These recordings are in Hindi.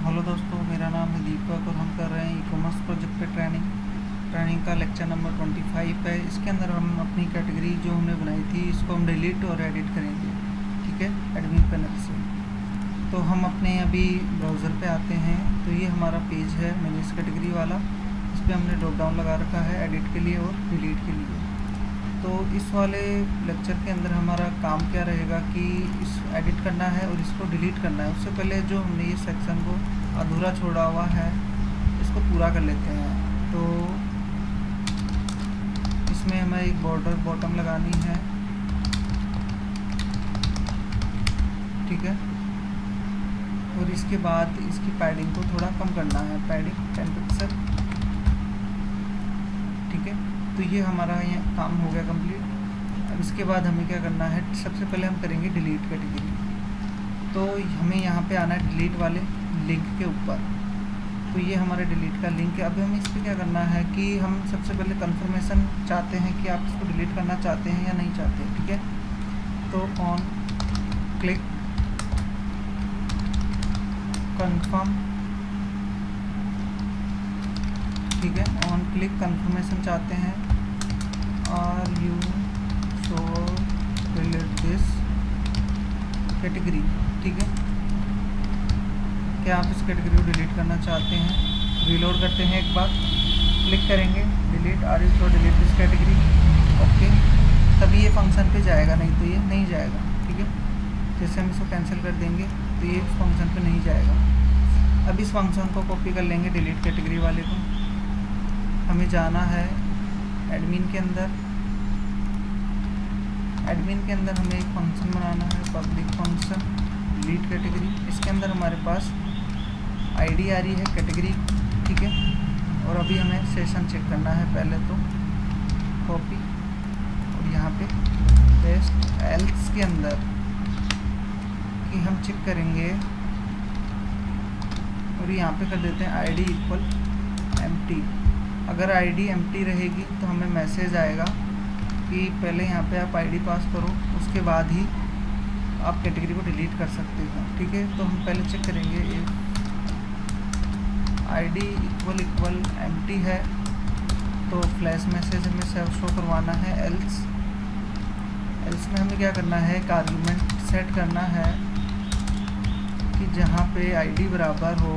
हेलो दोस्तों, मेरा नाम है दीपक और हम कर रहे हैं ई कॉमर्स प्रोजेक्ट पे ट्रेनिंग का लेक्चर नंबर 25 है। इसके अंदर हम अपनी कैटेगरी जो हमने बनाई थी इसको हम डिलीट और एडिट करेंगे। ठीक है, एडमिन पैनल से। तो हम अपने अभी ब्राउज़र पे आते हैं। तो ये हमारा पेज है मैनेज कैटेगरी वाला। इस पर हमने ड्रॉप डाउन लगा रखा है एडिट के लिए और डिलीट के लिए। तो इस वाले लेक्चर के अंदर हमारा काम क्या रहेगा कि इस एडिट करना है और इसको डिलीट करना है। उससे पहले जो हमने ये सेक्शन को अधूरा छोड़ा हुआ है इसको पूरा कर लेते हैं। तो इसमें हमें एक बॉर्डर बॉटम लगानी है। ठीक है, और इसके बाद इसकी पैडिंग को थोड़ा कम करना है, पैडिंग 10 पिक्सल। ठीक है, तो ये हमारा यहाँ काम हो गया कंप्लीट। अब इसके बाद हमें क्या करना है, सबसे पहले हम करेंगे डिलीट कैटेगरी। तो हमें यहाँ पे आना है डिलीट वाले लिंक के ऊपर। तो ये हमारे डिलीट का लिंक है। अभी हमें इस पर क्या करना है कि हम सबसे पहले कंफर्मेशन चाहते हैं कि आप इसको डिलीट करना चाहते हैं या नहीं चाहते। ठीक है, तो ऑन क्लिक कंफर्म। ठीक है, ऑन क्लिक कंफर्मेशन चाहते हैं। Are you sure delete this category. ठीक है, क्या आप इस कैटेगरी को डिलीट करना चाहते हैं। रीलोड करते हैं, एक बार क्लिक करेंगे delete, are you sure delete this category. Okay, तभी ये फंक्शन पे जाएगा, नहीं तो ये नहीं जाएगा। ठीक है, जैसे हम इसको कैंसिल कर देंगे तो ये इस फंक्शन पे नहीं जाएगा। अब इस फंक्शन को कॉपी कर लेंगे डिलीट कैटेगरी वाले को। हमें जाना है एडमिन के अंदर। एडमिन के अंदर हमें एक फंक्शन बनाना है, पब्लिक फंक्शन डिलीट कैटेगरी। इसके अंदर हमारे पास आईडी आ रही है कैटेगरी। ठीक है, और अभी हमें सेशन चेक करना है। पहले तो कॉपी और यहाँ पे पेस्ट। एल्स के अंदर कि हम चेक करेंगे और यहाँ पे कर देते हैं आईडी इक्वल एम्प्टी। अगर आईडी एम्प्टी रहेगी तो हमें मैसेज आएगा कि पहले यहाँ पे आप आईडी पास करो, उसके बाद ही आप कैटेगरी को डिलीट कर सकते हो। ठीक है, तो हम पहले चेक करेंगे इफ आईडी इक्वल एम्प्टी है तो फ्लैश मैसेज हमें शो करवाना है। एल्स में हमें क्या करना है, एक आर्गुमेंट सेट करना है कि जहाँ पे आईडी बराबर हो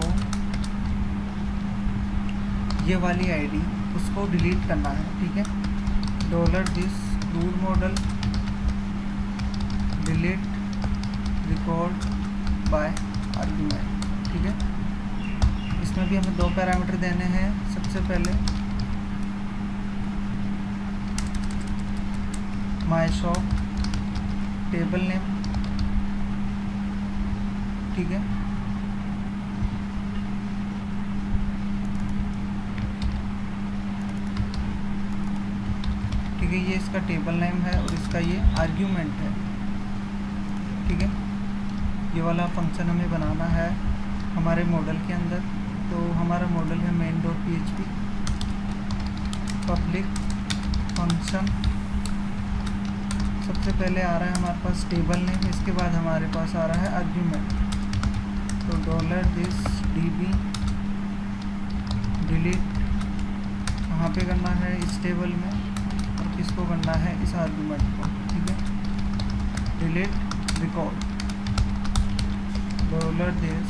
ये वाली आईडी, उसको डिलीट करना है। ठीक है, $this root model delete record by argument. ठीक है, इसमें भी हमें 2 पैरामीटर देने हैं। सबसे पहले माय शॉप टेबल नेम। ठीक है, ठीक है, ये इसका टेबल नेम है और इसका ये आर्ग्यूमेंट है। ठीक है, ये वाला फंक्शन हमें बनाना है हमारे मॉडल के अंदर। तो हमारा मॉडल है main.php पब्लिक फंक्शन। सबसे पहले आ रहा है हमारे पास टेबल नेम, इसके बाद हमारे पास आ रहा है आर्ग्यूमेंट। तो $this db डिलीट कहाँ पे करना है, इस टेबल में, और किसको करना है, इस आर्गुमेंट को। ठीक है, delete record $this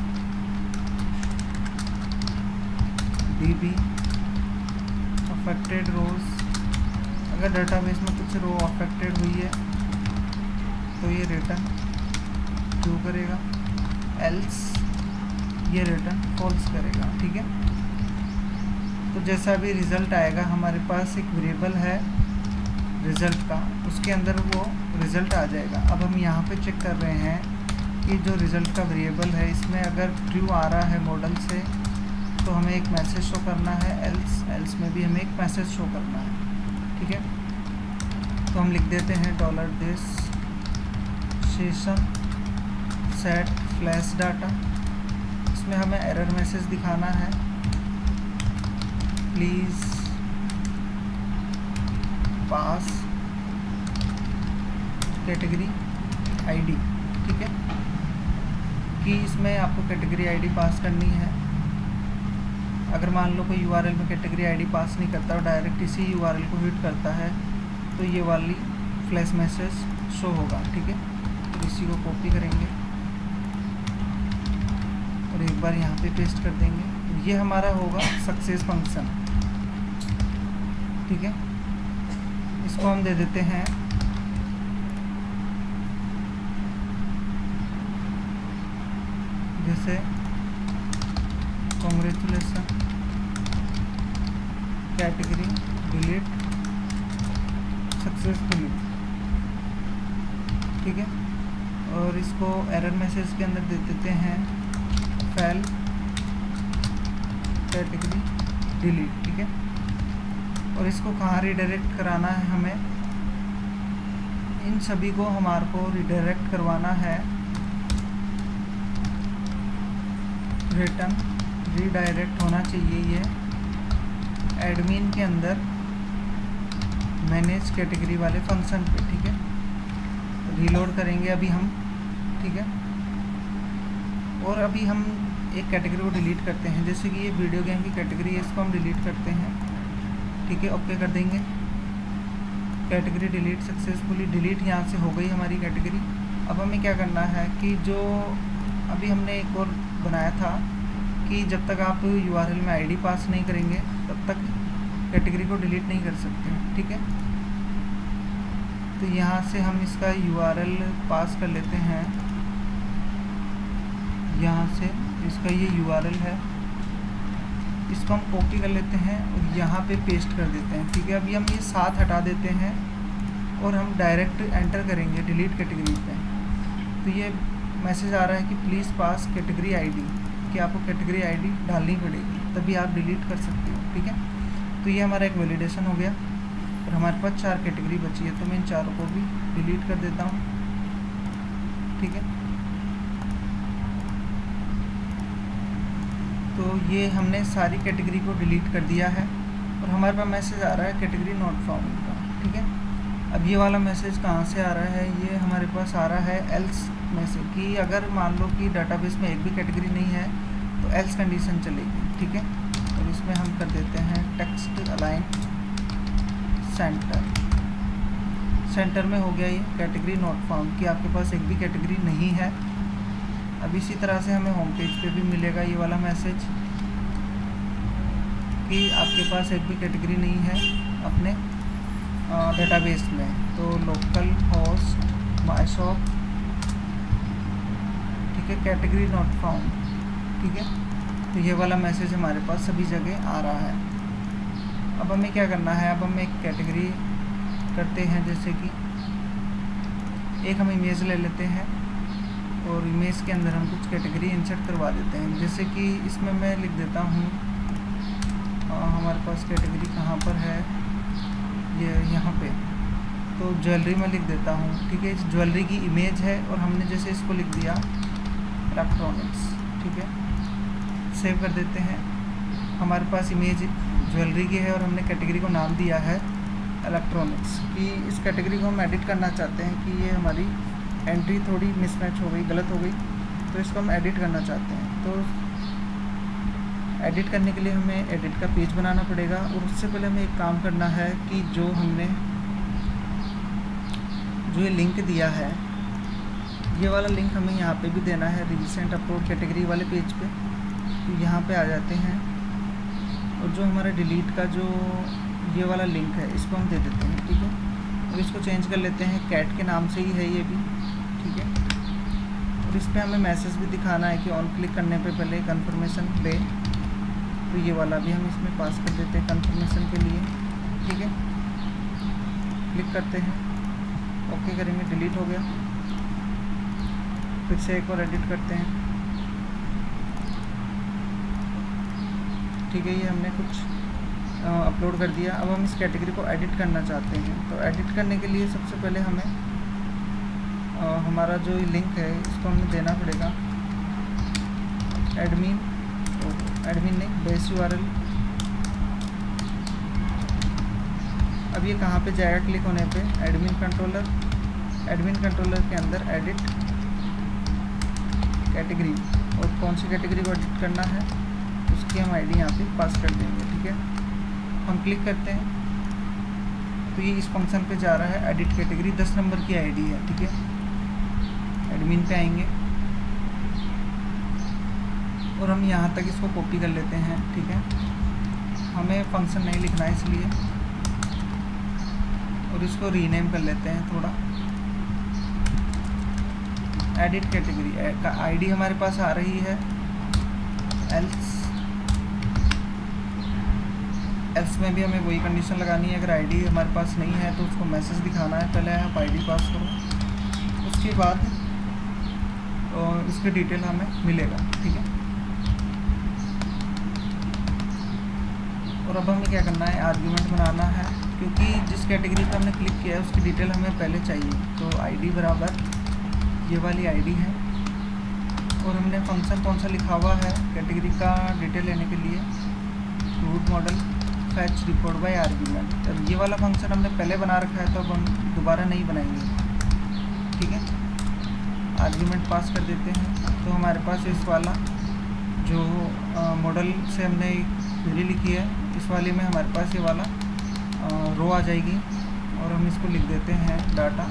db affected rows. अगर डेटाबेस में कुछ रो अफेक्टेड हुई है तो ये रिटर्न ट्रू करेगा, एल्स ये रिटर्न फॉल्स करेगा। ठीक है, तो जैसा भी रिज़ल्ट आएगा, हमारे पास एक वेरिएबल है रिज़ल्ट का, उसके अंदर वो रिज़ल्ट आ जाएगा। अब हम यहाँ पे चेक कर रहे हैं कि जो रिज़ल्ट का वेरिएबल है इसमें अगर ट्रू आ रहा है मॉडल से तो हमें एक मैसेज शो करना है। एल्स में भी हमें एक मैसेज शो करना है। ठीक है, तो हम लिख देते हैं $this session set flash data. इसमें हमें एरर मैसेज दिखाना है, प्लीज़ पास कैटेगरी आईडी। ठीक है, कि इसमें आपको कैटेगरी आईडी पास करनी है। अगर मान लो कोई यूआरएल में कैटेगरी आईडी पास नहीं करता और डायरेक्ट इसी यूआरएल को हिट करता है तो ये वाली फ्लैश मैसेज शो होगा। ठीक है, तो इसी को कॉपी करेंगे और एक बार यहाँ पे पेस्ट कर देंगे। ये हमारा होगा सक्सेस फंक्शन। ठीक है, इसको हम दे देते हैं जैसे कांग्रेचुलेसन कैटेगरी डिलीट सक्सेसफुली। ठीक है, और इसको एरर मैसेज के अंदर दे देते हैं फेल कैटेगरी डिलीट। ठीक है, और इसको कहाँ रिडायरेक्ट कराना है हमें, इन सभी को हमारे को रिडायरेक्ट करवाना है रिटर्न रीडायरेक्ट होना चाहिए ये एडमिन के अंदर मैनेज कैटेगरी वाले फंक्शन पे। ठीक है, रीलोड करेंगे अभी हम। ठीक है, और अभी हम एक कैटेगरी को डिलीट करते हैं, जैसे कि ये वीडियो गेम की कैटेगरी है, इसको हम डिलीट करते हैं। ठीक है, ओके कर देंगे। कैटेगरी डिलीट सक्सेसफुली डिलीट यहाँ से हो गई हमारी कैटेगरी। अब हमें क्या करना है कि जो अभी हमने एक और बनाया था कि जब तक आप यूआरएल में आईडी पास नहीं करेंगे तब तक कैटेगरी को डिलीट नहीं कर सकते। ठीक है, तो यहाँ से हम इसका यूआरएल पास कर लेते हैं। यहाँ से इसका ये यूआरएल है, इसको हम कॉपी कर लेते हैं और यहाँ पे पेस्ट कर देते हैं। ठीक है, अभी हम ये साथ हटा देते हैं और हम डायरेक्ट एंटर करेंगे डिलीट कैटेगरी पे। तो ये मैसेज आ रहा है कि प्लीज़ पास कैटेगरी आईडी, कि आपको कैटेगरी आईडी डालनी पड़ेगी तभी आप डिलीट कर सकते हो। ठीक है, तो ये हमारा एक वैलिडेशन हो गया और हमारे पास 4 कैटेगरी बची है, तो मैं इन चारों को भी डिलीट कर देता हूँ। ठीक है, तो ये हमने सारी कैटेगरी को डिलीट कर दिया है और हमारे पास मैसेज आ रहा है कैटेगरी नॉट फाउंड का। ठीक है, अब ये वाला मैसेज कहाँ से आ रहा है, ये हमारे पास आ रहा है एल्स में से, कि अगर मान लो कि डाटाबेस में एक भी कैटेगरी नहीं है तो एल्स कंडीशन चलेगी। ठीक है, और इसमें हम कर देते हैं टेक्स्ट अलाइन सेंटर। सेंटर में हो गया ये कैटेगरी नॉट फाउंड, कि आपके पास एक भी कैटेगरी नहीं है। अब इसी तरह से हमें होम पेज पे भी मिलेगा ये वाला मैसेज कि आपके पास एक भी कैटेगरी नहीं है अपने डेटाबेस में। तो लोकल होस्ट माई शॉप, ठीक है, कैटेगरी नॉट फाउंड। ठीक है, तो ये वाला मैसेज हमारे पास सभी जगह आ रहा है। अब हमें क्या करना है, अब हम एक कैटेगरी करते हैं, जैसे कि एक हम इमेज ले लेते हैं और इमेज के अंदर हम कुछ कैटेगरी इंसर्ट करवा देते हैं। जैसे कि इसमें मैं लिख देता हूँ हमारे पास कैटेगरी कहाँ पर है, ये यहाँ पे, तो ज्वेलरी में लिख देता हूँ। ठीक है, इस ज्वेलरी की इमेज है और हमने जैसे इसको लिख दिया इलेक्ट्रॉनिक्स। ठीक है, सेव कर देते हैं। हमारे पास इमेज ज्वेलरी की है और हमने कैटेगरी को नाम दिया है इलेक्ट्रॉनिक्स, कि इस कैटेगरी को हम एडिट करना चाहते हैं कि ये हमारी एंट्री थोड़ी मिसमैच हो गई, गलत हो गई, तो इसको हम एडिट करना चाहते हैं। तो एडिट करने के लिए हमें एडिट का पेज बनाना पड़ेगा और उससे पहले हमें एक काम करना है कि जो हमने ये लिंक दिया है, ये वाला लिंक हमें यहाँ पे भी देना है रिसेंट अपलोड कैटेगरी वाले पेज पे। तो यहाँ पे आ जाते हैं और जो हमारा डिलीट का जो ये वाला लिंक है इसको हम दे देते हैं। ठीक है, और इसको चेंज कर लेते हैं, कैट के नाम से ही है ये भी। ठीक है, और इस पर हमें मैसेज भी दिखाना है कि ऑन क्लिक करने पे पहले कंफर्मेशन ले, तो ये वाला भी हम इसमें पास कर देते हैं कंफर्मेशन के लिए। ठीक है, क्लिक करते हैं, ओके करेंगे, डिलीट हो गया। फिर से एक और एडिट करते हैं। ठीक है, ये हमने कुछ अपलोड कर दिया। अब हम इस कैटेगरी को एडिट करना चाहते हैं, तो एडिट करने के लिए सबसे पहले हमें हमारा जो लिंक है इसको हमें देना पड़ेगा एडमिन नहीं, बेस यूआरएल। अब ये कहाँ पे जाएगा, क्लिक होने पे एडमिन कंट्रोलर के अंदर एडिट कैटेगरी, और कौन सी कैटेगरी को एडिट करना है उसकी हम आईडी यहाँ पे पास कर देंगे। ठीक है, हम क्लिक करते हैं तो ये इस फंक्शन पे जा रहा है। एडिट कैटेगरी 10 नंबर की आईडी है। ठीक है, एडमिन पे आएंगे और हम यहाँ तक इसको कॉपी कर लेते हैं। ठीक है, हमें फंक्शन नहीं लिखना है इसलिए, और इसको रीनेम कर लेते हैं थोड़ा। एडिट कैटेगरी का आईडी हमारे पास आ रही है, एल्स में भी हमें वही कंडीशन लगानी है। अगर आईडी हमारे पास नहीं है तो उसको मैसेज दिखाना है, पहले आप आईडी पास करो, उसके बाद इसके डिटेल हमें मिलेगा। ठीक है, और अब हमें क्या करना है, आर्ग्यूमेंट बनाना है, क्योंकि जिस कैटेगरी पर हमने क्लिक किया है उसकी डिटेल हमें पहले चाहिए। तो आईडी बराबर ये वाली आईडी है, और हमने फंक्शन कौन सा लिखा हुआ है कैटेगरी का डिटेल लेने के लिए, root model fetch report by argument. अब ये वाला फंक्शन हमने पहले बना रखा है तो अब हम दोबारा नहीं बनाएंगे। ठीक है, आर्ग्यूमेंट पास कर देते हैं तो हमारे पास इस वाला जो मॉडल से हमने क्वेरी लिखी है, इस वाले में हमारे पास ये वाला रो आ जाएगी, और हम इसको लिख देते हैं डाटा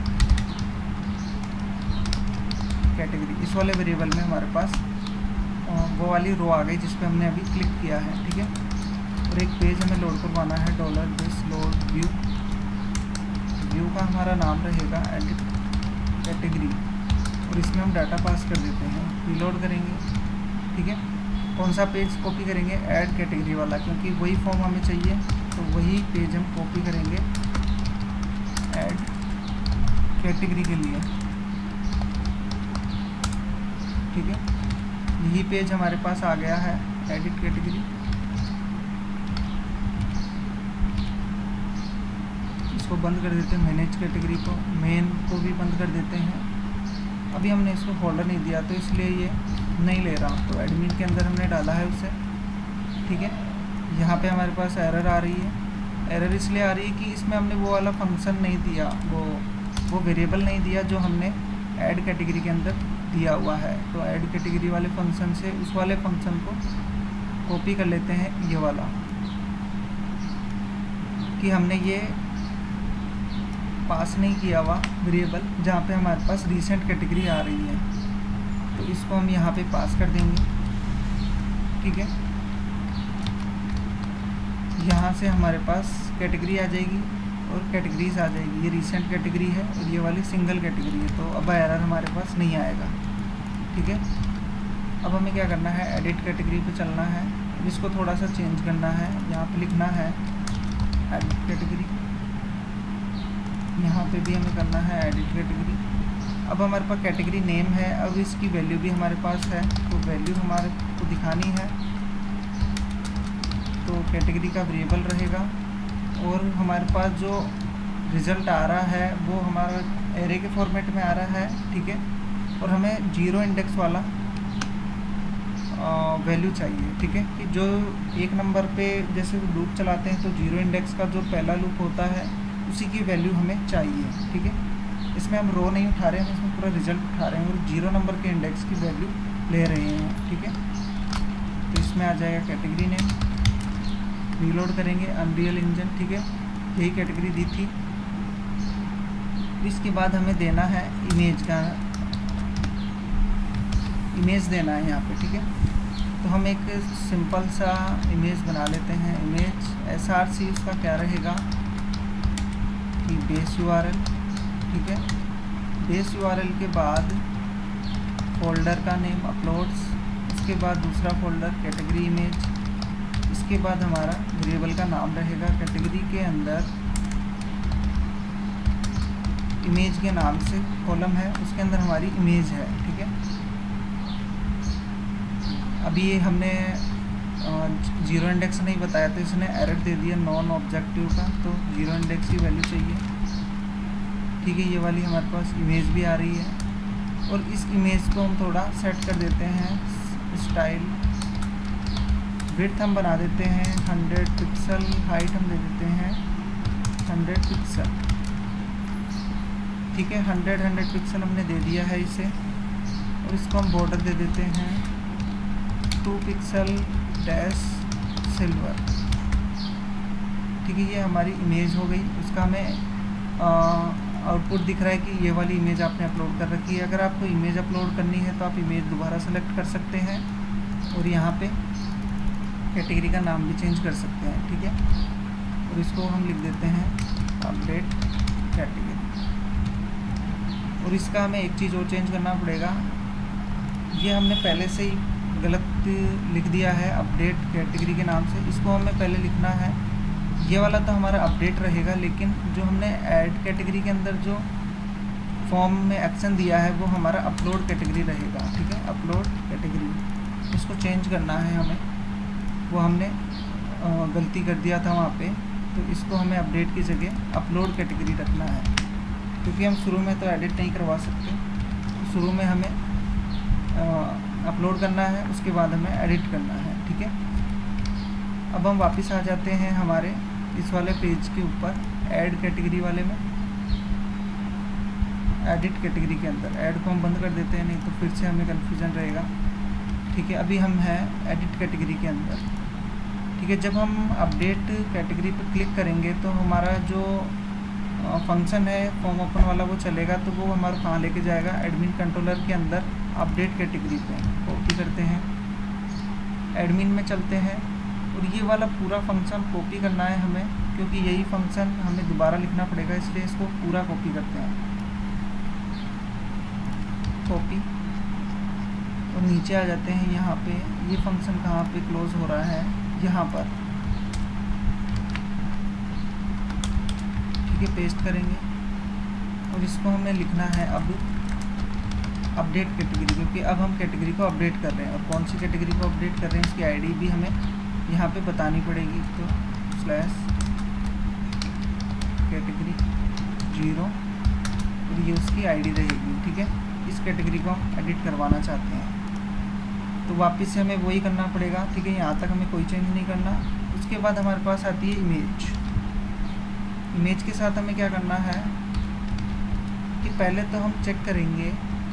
कैटेगरी। इस वाले वेरिएबल में हमारे पास वो वाली रो आ गई जिस पे हमने अभी क्लिक किया है। ठीक है, और एक पेज हमें लोड करवाना है, $this load व्यू। व्यू का हमारा नाम रहेगा एडिट कैटेगरी, और इसमें हम डाटा पास कर देते हैं, रीलोड करेंगे। ठीक है, कौन सा पेज कॉपी करेंगे, ऐड कैटेगरी वाला, क्योंकि वही फॉर्म हमें चाहिए तो वही पेज हम कॉपी करेंगे ऐड कैटेगरी के लिए। ठीक है, यही पेज हमारे पास आ गया है, एडिट कैटेगरी। इसको बंद कर देते हैं, मैनेज कैटेगरी को, मेन को भी बंद कर देते हैं। अभी हमने इसको फोल्डर नहीं दिया तो इसलिए ये नहीं ले रहा, तो एडमिन के अंदर हमने डाला है उसे। ठीक है, यहाँ पे हमारे पास एरर आ रही है। एरर इसलिए आ रही है कि इसमें हमने वो वाला फंक्शन नहीं दिया, वो वेरिएबल नहीं दिया जो हमने ऐड कैटेगरी के अंदर दिया हुआ है। तो ऐड कैटेगरी वाले फंक्शन से उस वाले फंक्शन को कॉपी कर लेते हैं, ये वाला, कि हमने ये पास नहीं किया हुआ वेरिएबल जहाँ पे हमारे पास रीसेंट कैटेगरी आ रही है, तो इसको हम यहाँ पे पास कर देंगे। ठीक है, यहाँ से हमारे पास कैटेगरी आ जाएगी और कैटेगरीज आ जाएगी। ये रीसेंट कैटेगरी है और ये वाली सिंगल कैटेगरी है, तो अब एरर हमारे पास नहीं आएगा। ठीक है, अब हमें क्या करना है, एडिट कैटेगरी पे चलना है, इसको थोड़ा सा चेंज करना है। यहाँ पे लिखना है एडिट कैटेगरी, यहाँ पे भी हमें करना है एडिट कैटेगरी। अब हमारे पास कैटेगरी नेम है, अब इसकी वैल्यू भी हमारे पास है, तो वैल्यू हमारे को दिखानी है, तो कैटेगरी का वेरिएबल रहेगा, और हमारे पास जो रिज़ल्ट आ रहा है वो हमारा एरे के फॉर्मेट में आ रहा है। ठीक है, और हमें 0 इंडेक्स वाला वैल्यू चाहिए। ठीक है, कि जो 1 नंबर पे जैसे लूप चलाते हैं तो 0 इंडेक्स का जो पहला लूप होता है उसी की वैल्यू हमें चाहिए। ठीक है, इसमें हम रो नहीं उठा रहे हैं, इसमें पूरा रिजल्ट उठा रहे हैं और 0 नंबर के इंडेक्स की वैल्यू ले रहे हैं। ठीक है, तो इसमें आ जाएगा कैटेगरी नेम, रीलोड करेंगे अनरियल इंजन। ठीक है, यही कैटेगरी दी थी। इसके बाद हमें देना है इमेज का, इमेज देना है यहाँ पे। ठीक है, तो हम एक सिंपल सा इमेज बना लेते हैं। इमेज SRC उसका क्या रहेगा कि बेस URL। ठीक है, बेस URL के बाद फोल्डर का नेम अपलोड्स, इसके बाद दूसरा फोल्डर कैटेगरी इमेज, इसके बाद हमारा वेरिएबल का नाम रहेगा कैटेगरी के अंदर इमेज के नाम से कॉलम है, उसके अंदर हमारी इमेज है। ठीक है, अभी ये हमने 0 इंडेक्स नहीं बताया तो इसने एरर दे दिया नॉन ऑब्जेक्टिव का, तो 0 इंडेक्स की वैल्यू चाहिए। ठीक है, ये वाली हमारे पास इमेज भी आ रही है, और इस इमेज को हम थोड़ा सेट कर देते हैं, स्टाइल विड्थ हम बना देते हैं 100 पिक्सल, हाइट हम दे देते हैं 100 पिक्सल। ठीक है, 100 पिक्सल हमने दे दिया है इसे। और इसको हम बॉर्डर दे देते हैं 2 पिक्सल डैश सिल्वर। ठीक है, ये हमारी इमेज हो गई। उसका हमें आउटपुट दिख रहा है कि ये वाली इमेज आपने अपलोड कर रखी है। अगर आपको इमेज अपलोड करनी है तो आप इमेज दोबारा सेलेक्ट कर सकते हैं और यहाँ पे कैटेगरी का नाम भी चेंज कर सकते हैं। ठीक है, और इसको हम लिख देते हैं अपडेट कैटेगरी। और इसका हमें एक चीज़ और चेंज करना पड़ेगा, ये हमने पहले से ही गलत लिख दिया है अपडेट कैटेगरी के नाम से। इसको हमें पहले लिखना है, ये वाला तो हमारा अपडेट रहेगा, लेकिन जो हमने ऐड कैटेगरी के अंदर जो फॉर्म में एक्शन दिया है वो हमारा अपलोड कैटेगरी रहेगा। ठीक है, अपलोड कैटेगरी, इसको चेंज करना है हमें, वो हमने गलती कर दिया था वहाँ पे। तो इसको हमें अपडेट की जगह अपलोड कैटेगरी रखना है, क्योंकि हम शुरू में तो एडिट नहीं करवा सकते। तो शुरू में हमें अपलोड करना है, उसके बाद हमें एडिट करना है। ठीक है, अब हम वापस आ जाते हैं हमारे इस वाले पेज के ऊपर, ऐड कैटेगरी वाले में, एडिट कैटेगरी के अंदर। ऐड को हम बंद कर देते हैं, नहीं तो फिर से हमें कन्फ्यूज़न रहेगा। ठीक है, अभी हम हैं एडिट कैटेगरी के अंदर। ठीक है, जब हम अपडेट कैटेगरी पर क्लिक करेंगे तो हमारा जो फंक्शन है फॉर्म ओपन वाला वो चलेगा, तो वो हमारा कहाँ लेके जाएगा, एडमिन कंट्रोलर के अंदर अपडेट कैटेगरी पे। कॉपी करते हैं, एडमिन में चलते हैं, और ये वाला पूरा फंक्शन कॉपी करना है हमें, क्योंकि यही फंक्शन हमें दोबारा लिखना पड़ेगा, इसलिए इसको पूरा कॉपी करते हैं। कॉपी, और नीचे आ जाते हैं यहाँ पे। ये फंक्शन कहाँ पे क्लोज हो रहा है, यहाँ पर। ठीक है, पेस्ट करेंगे, और इसको हमें लिखना है अब अपडेट कैटेगरी, क्योंकि अब हम कैटेगरी को अपडेट कर रहे हैं। और कौन सी कैटेगरी को अपडेट कर रहे हैं इसकी आईडी भी हमें यहाँ पे बतानी पड़ेगी। तो स्लैश कैटेगरी 0, और ये उसकी आईडी रहेगी। ठीक है, इस कैटेगरी को हम एडिट करवाना चाहते हैं, तो वापस से हमें वही करना पड़ेगा। ठीक है, यहाँ तक हमें कोई चेंज नहीं करना। उसके बाद हमारे पास आती है इमेज। इमेज के साथ हमें क्या करना है कि पहले तो हम चेक करेंगे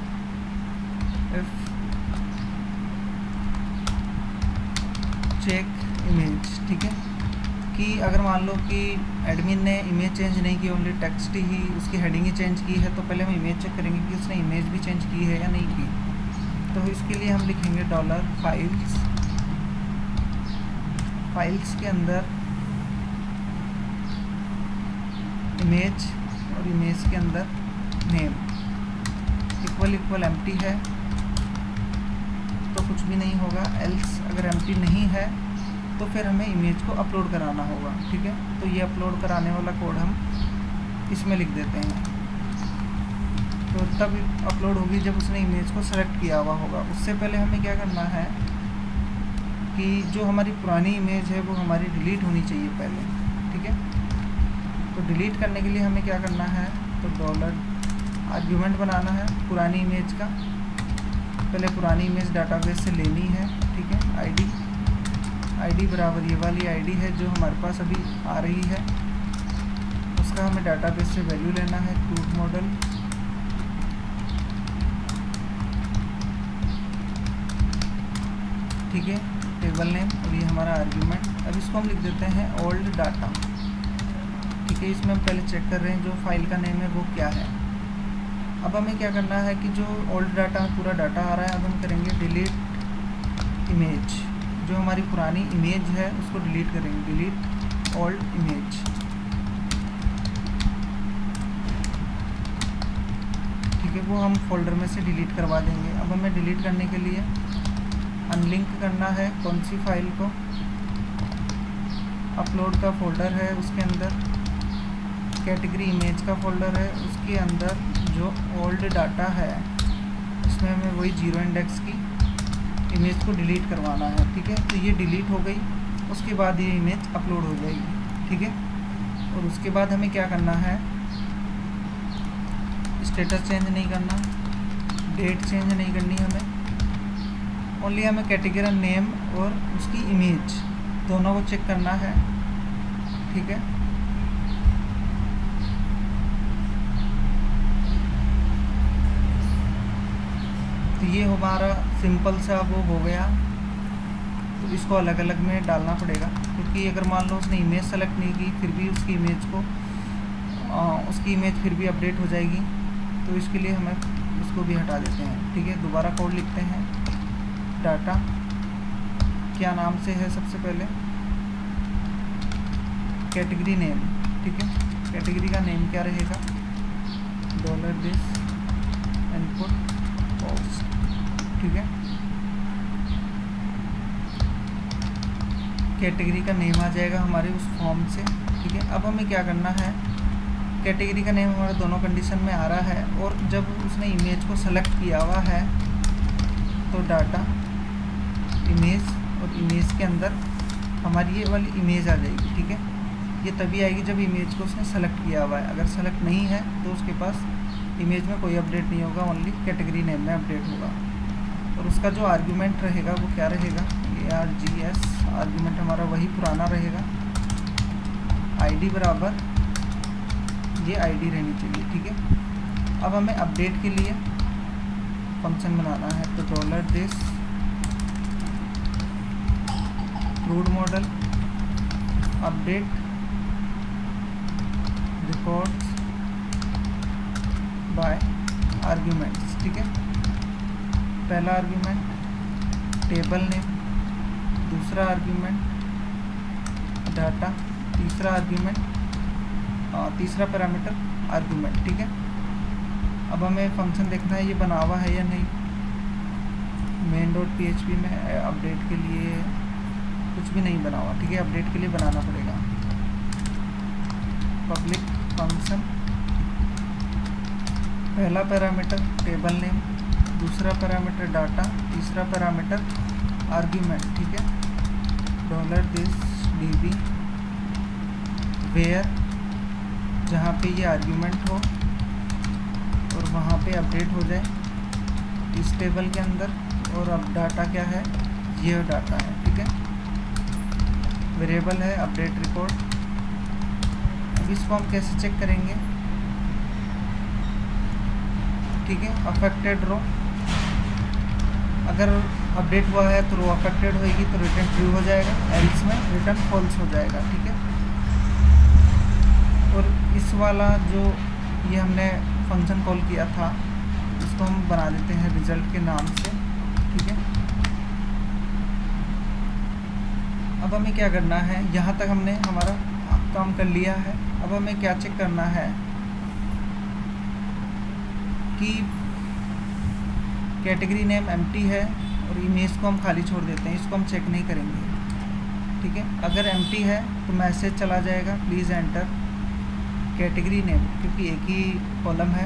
चेक इमेज। ठीक है, कि अगर मान लो कि एडमिन ने इमेज चेंज नहीं की, ओनली टेक्स्ट ही उसकी हेडिंग ही चेंज की है, तो पहले हम इमेज चेक करेंगे कि उसने इमेज भी चेंज की है या नहीं की। तो इसके लिए हम लिखेंगे $फाइल्स, फाइल्स के अंदर इमेज, और इमेज के अंदर नेम इक्वल इक्वल एम्प्टी है तो कुछ भी नहीं होगा। एल्स अगर एम्प्टी नहीं है तो फिर हमें इमेज को अपलोड कराना होगा। ठीक है, तो ये अपलोड कराने वाला कोड हम इसमें लिख देते हैं। तो तब अपलोड होगी जब उसने इमेज को सेलेक्ट किया हुआ होगा। उससे पहले हमें क्या करना है कि जो हमारी पुरानी इमेज है वो हमारी डिलीट होनी चाहिए पहले। ठीक है, तो डिलीट करने के लिए हमें क्या करना है, तो डॉलर आर्ग्यूमेंट बनाना है पुरानी इमेज का। पहले पुरानी इमेज डाटाबेस से लेनी है। ठीक है, आईडी बराबर ये वाली आईडी है जो हमारे पास अभी आ रही है, उसका हमें डाटाबेस से वैल्यू लेना है। क्रूड मॉडल, ठीक है, टेबल नेम, और ये हमारा आर्ग्यूमेंट। अब इसको हम लिख देते हैं ओल्ड डाटा। ठीक है, इसमें हम पहले चेक कर रहे हैं जो फाइल का नेम है वो क्या है। अब हमें क्या करना है कि जो ओल्ड डाटा में पूरा डाटा आ रहा है, अब हम करेंगे डिलीट इमेज। जो हमारी पुरानी इमेज है उसको डिलीट करेंगे, डिलीट ओल्ड इमेज। ठीक है, वो हम फोल्डर में से डिलीट करवा देंगे। अब हमें डिलीट करने के लिए अनलिंक करना है कौन सी फाइल को, अपलोड का फोल्डर है उसके अंदर, कैटेगरी इमेज का फोल्डर है उसके अंदर जो ओल्ड डाटा है उसमें हमें वही 0 इंडेक्स की इमेज को डिलीट करवाना है। ठीक है, तो ये डिलीट हो गई, उसके बाद ये इमेज अपलोड हो जाएगी। ठीक है, और उसके बाद हमें क्या करना है, स्टेटस चेंज नहीं करना, डेट चेंज नहीं करनी हमें, ओनली हमें कैटेगरी नेम और उसकी इमेज दोनों को चेक करना है। ठीक है, तो ये हमारा सिंपल सा वो हो गया। तो इसको अलग अलग में डालना पड़ेगा, क्योंकि अगर मान लो उसने इमेज सेलेक्ट नहीं की फिर भी उसकी इमेज फिर भी अपडेट हो जाएगी। तो इसके लिए हमें इसको भी हटा देते हैं। ठीक है, दोबारा कोड लिखते हैं। डाटा क्या नाम से है, सबसे पहले कैटेगरी नेम। ठीक है, कैटेगरी का नेम क्या रहेगा, $this इनपुट कॉस्ट। ठीक है, कैटेगरी का नेम आ जाएगा हमारे उस फॉर्म से। ठीक है, अब हमें क्या करना है, कैटेगरी का नेम हमारे दोनों कंडीशन में आ रहा है, और जब उसने इमेज को सेलेक्ट किया हुआ है तो डाटा इमेज, और इमेज के अंदर हमारी ये वाली इमेज आ जाएगी। ठीक है, ये तभी आएगी जब इमेज को उसने सेलेक्ट किया हुआ है। अगर सेलेक्ट नहीं है तो उसके पास इमेज में कोई अपडेट नहीं होगा, ओनली कैटेगरी नेम में अपडेट होगा। और उसका जो आर्ग्यूमेंट रहेगा वो क्या रहेगा, ARGS आर्ग्यूमेंट हमारा वही पुराना रहेगा। ID बराबर ये ID रहनी चाहिए। ठीक है, अब हमें अपडेट के लिए फंक्शन बनाना है। तो $this crud model update records by arguments. ठीक है, पहला आर्ग्यूमेंट टेबल नेम, दूसरा आर्ग्यूमेंट डाटा, तीसरा आर्ग्यूमेंट तीसरा पैरामीटर आर्ग्यूमेंट। ठीक है, अब हमें फंक्शन देखना है ये बना हुआ है या नहीं। main.php में अपडेट के लिए कुछ भी नहीं बना हुआ। ठीक है, अपडेट के लिए बनाना पड़ेगा। पब्लिक फंक्शन, पहला पैरामीटर टेबल नेम, दूसरा पैरामीटर डाटा, तीसरा पैरामीटर आर्ग्यूमेंट। ठीक है, $this db वेयर, जहाँ पे ये आर्ग्यूमेंट हो और वहाँ पे अपडेट हो जाए इस टेबल के अंदर। और अब डाटा क्या है, ये डाटा है। ठीक है, वेरिएबल है अपडेट रिकॉर्ड। अब इसको हम कैसे चेक करेंगे, ठीक है, अफेक्टेड रो, अगर अपडेट हुआ है तो रो अफेक्टेड होएगी तो रिटर्न ट्रू हो जाएगा, एल्स में रिटर्न फॉल्स हो जाएगा। ठीक है, और इस वाला जो ये हमने फंक्शन कॉल किया था इसको हम बना देते हैं रिजल्ट के नाम से। ठीक है, अब हमें क्या करना है, यहाँ तक हमने हमारा काम कर लिया है। अब हमें क्या चेक करना है कि कैटेगरी नेम एम्प्टी है और इमेज को हम खाली छोड़ देते हैं, इसको हम चेक नहीं करेंगे। ठीक है, अगर एम्प्टी है तो मैसेज चला जाएगा प्लीज़ एंटर कैटेगरी नेम, क्योंकि एक ही कॉलम है,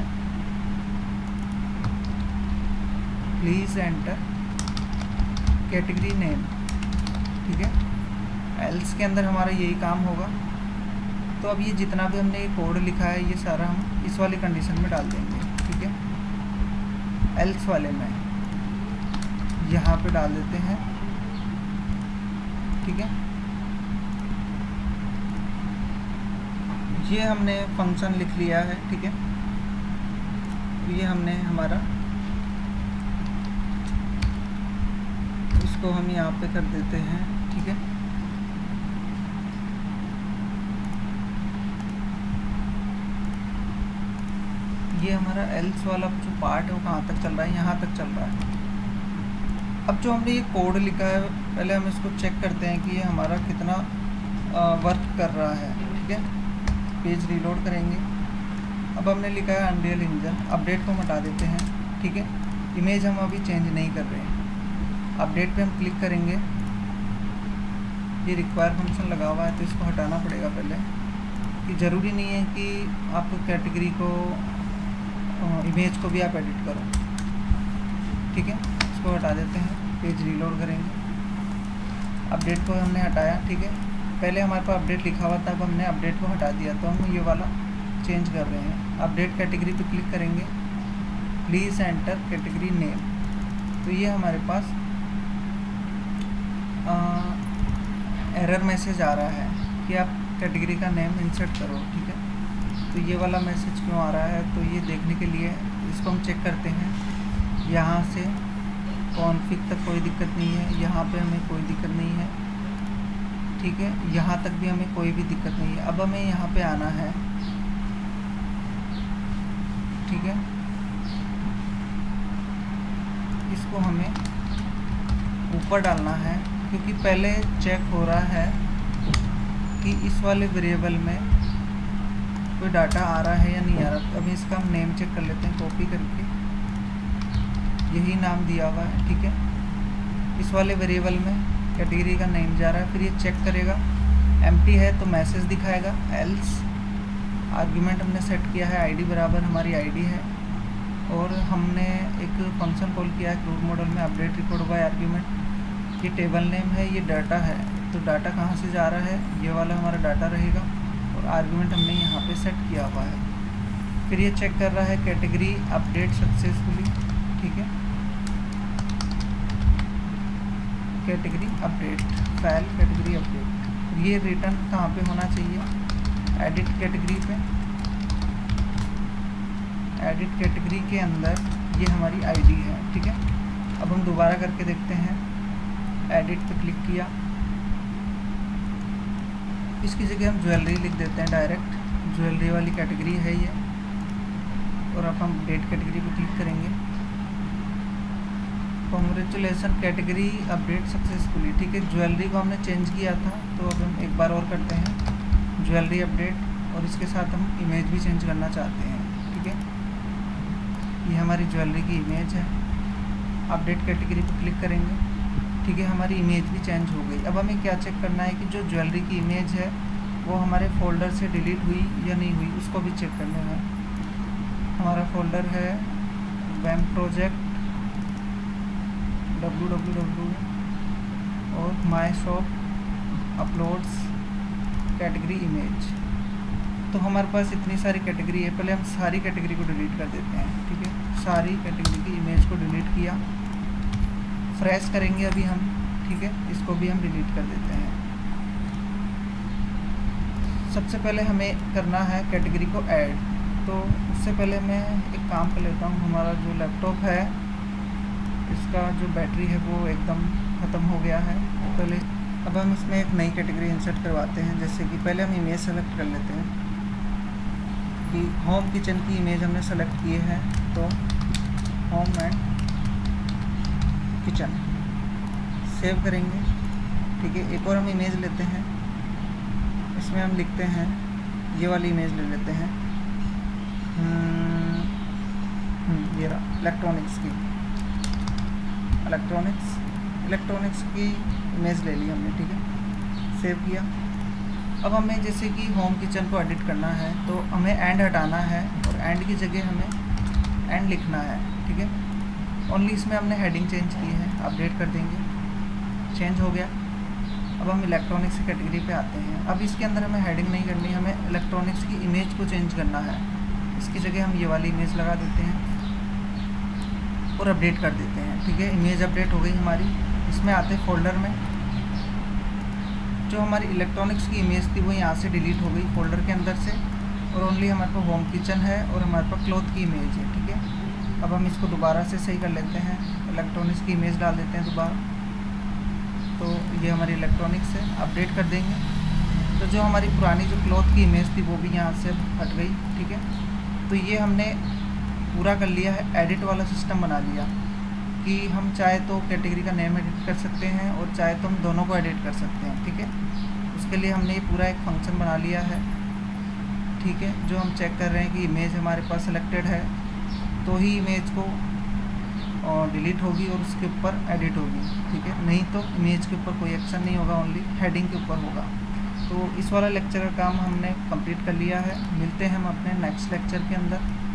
प्लीज़ एंटर कैटेगरी नेम। ठीक है, एल्स के अंदर हमारा यही काम होगा। तो अब ये जितना भी हमने ये कोड लिखा है ये सारा हम इस वाली कंडीशन में डाल देंगे। ठीक है, एल्स वाले में यहाँ पे डाल देते हैं। ठीक है, ये हमने फंक्शन लिख लिया है। ठीक है, ये हमने हमारा, इसको हम यहाँ पे कर देते हैं। ठीक है, ये हमारा एल्स वाला जो पार्ट है वो कहाँ तक चल रहा है, यहाँ तक चल रहा है। अब जो हमने ये कोड लिखा है पहले हम इसको चेक करते हैं कि ये हमारा कितना वर्क कर रहा है। ठीक है, पेज रीलोड करेंगे। अब हमने लिखा है अनरियल इंजन, अपडेट को हटा देते हैं। ठीक है, इमेज हम अभी चेंज नहीं कर रहे हैं। अपडेट पे हम क्लिक करेंगे, ये रिक्वायर फंक्शन लगा हुआ है तो इसको हटाना पड़ेगा पहले, कि ज़रूरी नहीं है कि आप कैटेगरी को इमेज को भी आप एडिट करो। ठीक है, इसको हटा देते हैं, पेज रीलोड करेंगे। अपडेट को हमने हटाया। ठीक है, पहले हमारे पास अपडेट लिखा हुआ था, अब हमने अपडेट को हटा दिया तो हम ये वाला चेंज कर रहे हैं। अपडेट कैटेगरी पे क्लिक करेंगे, प्लीज़ एंटर कैटेगरी नेम। तो ये हमारे पास एरर मैसेज आ रहा है कि आप कैटेगरी का नेम इंसर्ट करो। ठीक है, तो ये वाला मैसेज क्यों आ रहा है, तो ये देखने के लिए इसको हम चेक करते हैं। यहाँ से कॉन्फ़िग तक कोई दिक्कत नहीं है, यहाँ पे हमें कोई दिक्कत नहीं है, ठीक है। यहाँ तक भी हमें कोई भी दिक्कत नहीं है। अब हमें यहाँ पे आना है, ठीक है। इसको हमें ऊपर डालना है, क्योंकि पहले चेक हो रहा है कि इस वाले वेरिएबल में कोई डाटा आ रहा है या नहीं आ रहा। अभी इसका हम नेम चेक कर लेते हैं, कॉपी करके यही नाम दिया हुआ है, ठीक है। इस वाले वेरिएबल में कैटेगरी का नेम जा रहा है, फिर ये चेक करेगा, एम्प्टी है तो मैसेज दिखाएगा। एल्स आर्ग्यूमेंट हमने सेट किया है आईडी बराबर हमारी आईडी है, और हमने एक फंक्शन कॉल किया है रूट मॉडल में अपडेट रिकॉर्ड बाय आर्ग्यूमेंट। ये टेबल नेम है, ये डाटा है, तो डाटा कहाँ से जा रहा है, ये वाला हमारा डाटा रहेगा, और आर्ग्यूमेंट हमने यहाँ पे सेट किया हुआ है। फिर ये चेक कर रहा है कैटेगरी अपडेट सक्सेसफुली, ठीक है। Category update, file category update. ये रिटर्न कहाँ पे होना चाहिए, एडिट कैटेगरी पे। एडिट कैटेगरी के अंदर ये हमारी आईडी है, ठीक है। अब हम दोबारा करके देखते हैं, एडिट पे क्लिक किया, इसकी जगह हम ज्वेलरी लिख देते हैं डायरेक्ट, ज्वेलरी वाली कैटेगरी है ये। और अब हम डेट कैटेगरी पे क्लिक करेंगे, कॉन्ग्रेचुलेसन कैटेगरी अपडेट सक्सेसफुली, ठीक है। ज्वेलरी को हमने चेंज किया था, तो अब हम एक बार और करते हैं ज्वेलरी अपडेट, और इसके साथ हम इमेज भी चेंज करना चाहते हैं, ठीक है। ये हमारी ज्वेलरी की इमेज है। अपडेट कैटेगरी पर क्लिक करेंगे, ठीक है, हमारी इमेज भी चेंज हो गई। अब हमें क्या चेक करना है कि जो ज्वेलरी की इमेज है वो हमारे फोल्डर से डिलीट हुई या नहीं हुई, उसको भी चेक करना है। हमारा फोल्डर है वैम प्रोजेक्ट www और my shop uploads category image. तो हमारे पास इतनी सारी कैटेगरी है, पहले हम सारी कैटेगरी को डिलीट कर देते हैं, ठीक है। सारी कैटेगरी की इमेज को डिलीट किया, फ्रेश करेंगे अभी हम, ठीक है। इसको भी हम डिलीट कर देते हैं। सबसे पहले हमें करना है कैटेगरी को ऐड, तो उससे पहले मैं एक काम कर लेता हूँ। हमारा जो लैपटॉप है इसका जो बैटरी है वो एकदम ख़त्म हो गया है। पहले अब हम इसमें एक नई कैटेगरी इंसर्ट करवाते हैं, जैसे कि पहले हम इमेज सेलेक्ट कर लेते हैं कि होम किचन की इमेज हमने सेलेक्ट की है, तो होम एंड किचन सेव करेंगे, ठीक है। एक और हम इमेज लेते हैं, इसमें हम लिखते हैं, ये वाली इमेज ले लेते हैं, ये रहा इलेक्ट्रॉनिक्स की, इलेक्ट्रॉनिक्स की इमेज ले ली हमने, ठीक है। सेव किया। अब हमें जैसे कि होम किचन को एडिट करना है, तो हमें एंड हटाना है, और एंड की जगह हमें एंड लिखना है, ठीक है। ओनली इसमें हमने हेडिंग चेंज की है, अपडेट कर देंगे, चेंज हो गया। अब हम इलेक्ट्रॉनिक्स की कैटेगरी पे आते हैं। अब इसके अंदर हमें हेडिंग नहीं करनी, हमें इलेक्ट्रॉनिक्स की इमेज को चेंज करना है। इसकी जगह हम ये वाली इमेज लगा देते हैं और अपडेट कर देते हैं, ठीक है। इमेज अपडेट हो गई हमारी। इसमें आते हैं फोल्डर में, जो हमारी इलेक्ट्रॉनिक्स की इमेज थी वो यहाँ से डिलीट हो गई फोल्डर के अंदर से, और ओनली हमारे पास होम किचन है और हमारे पास क्लॉथ की इमेज है, ठीक है। अब हम इसको दोबारा से सही कर लेते हैं, इलेक्ट्रॉनिक्स की इमेज डाल देते हैं दोबारा, तो ये हमारी इलेक्ट्रॉनिक्स है, अपडेट कर देंगे। तो जो हमारी पुरानी जो क्लॉथ की इमेज थी वो भी यहाँ से हट गई, ठीक है। तो ये हमने पूरा कर लिया है, एडिट वाला सिस्टम बना लिया कि हम चाहे तो कैटेगरी का नेम एडिट कर सकते हैं और चाहे तो हम दोनों को एडिट कर सकते हैं, ठीक है। उसके लिए हमने ये पूरा एक फंक्शन बना लिया है, ठीक है, जो हम चेक कर रहे हैं कि इमेज हमारे पास सेलेक्टेड है तो ही इमेज को डिलीट होगी और उसके ऊपर एडिट होगी, ठीक है। नहीं तो इमेज के ऊपर कोई एक्शन नहीं होगा, ओनली हेडिंग के ऊपर होगा। तो इस वाला लेक्चर का काम हमने कंप्लीट कर लिया है। मिलते हैं हम अपने नेक्स्ट लेक्चर के अंदर।